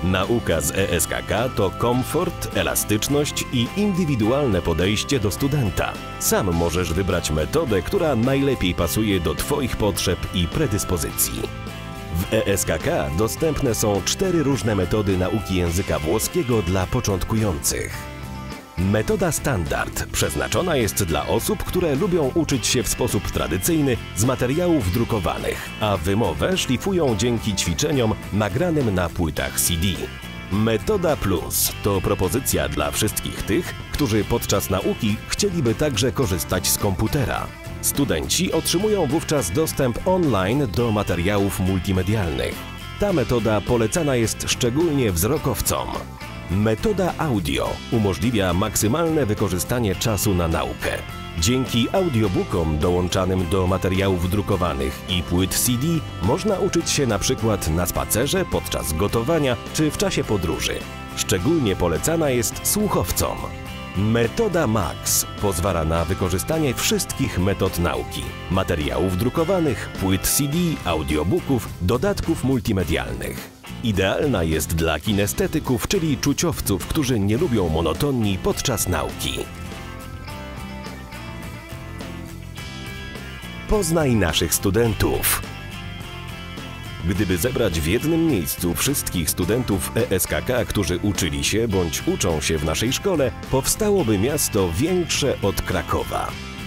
Nauka z ESKK to komfort, elastyczność i indywidualne podejście do studenta. Sam możesz wybrać metodę, która najlepiej pasuje do Twoich potrzeb i predyspozycji. W ESKK dostępne są 4 różne metody nauki języka włoskiego dla początkujących. Metoda standard przeznaczona jest dla osób, które lubią uczyć się w sposób tradycyjny z materiałów drukowanych, a wymowę szlifują dzięki ćwiczeniom nagranym na płytach CD. Metoda Plus to propozycja dla wszystkich tych, którzy podczas nauki chcieliby także korzystać z komputera. Studenci otrzymują wówczas dostęp online do materiałów multimedialnych. Ta metoda polecana jest szczególnie wzrokowcom. Metoda audio umożliwia maksymalne wykorzystanie czasu na naukę. Dzięki audiobookom dołączanym do materiałów drukowanych i płyt CD można uczyć się na przykład na spacerze, podczas gotowania czy w czasie podróży. Szczególnie polecana jest słuchowcom. Metoda Max pozwala na wykorzystanie wszystkich metod nauki, materiałów drukowanych, płyt CD, audiobooków, dodatków multimedialnych. Idealna jest dla kinestetyków, czyli czuciowców, którzy nie lubią monotonii podczas nauki. Poznaj naszych studentów. Gdyby zebrać w jednym miejscu wszystkich studentów ESKK, którzy uczyli się bądź uczą się w naszej szkole, powstałoby miasto większe od Krakowa.